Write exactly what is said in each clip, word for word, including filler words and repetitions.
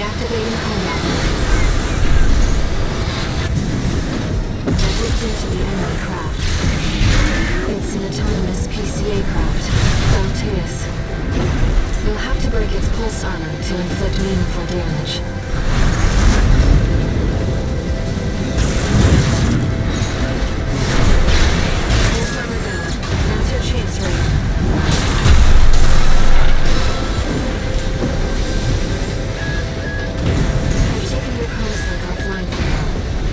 Deactivating combat mode. I dipped into the enemy craft. It's an autonomous P C A craft, Alteus. You'll have to break its pulse armor to inflict meaningful damage. Pulse armor down. Now's your chance, Raven. I've taken your comms link offline for now.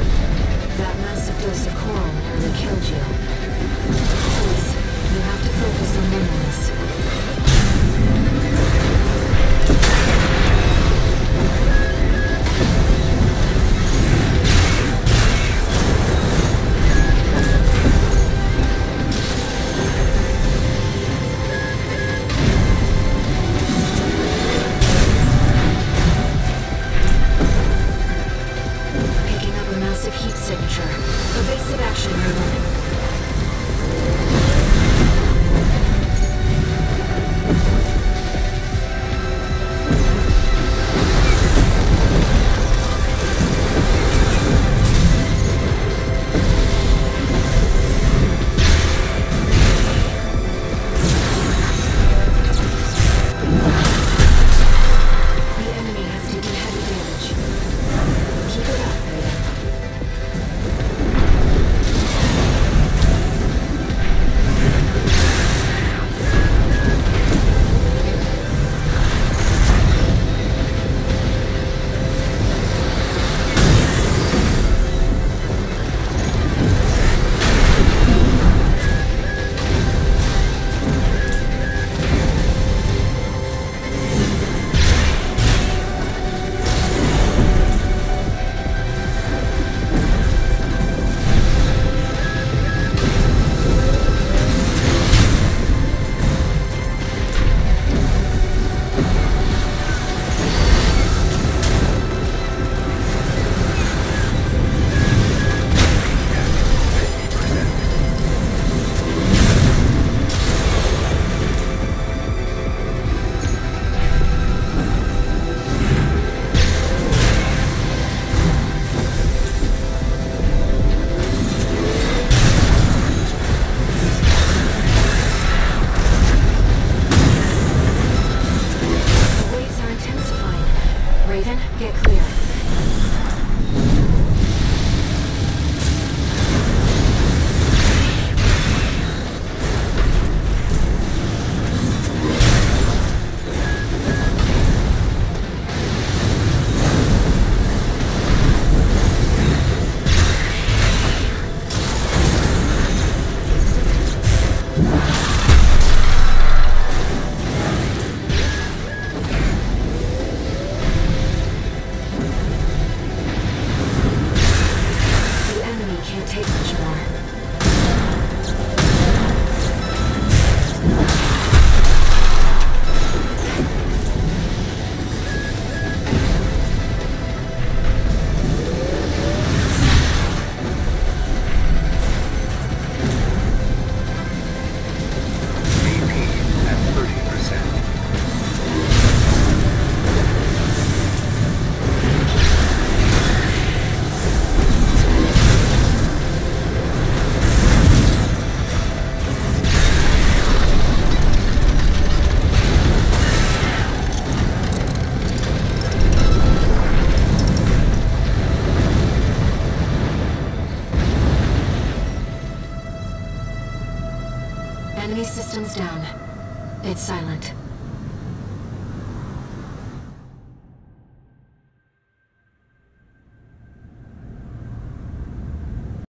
That massive dose of coral nearly killed you. Please, you have to focus on winning this. Enemy systems down. It's silent.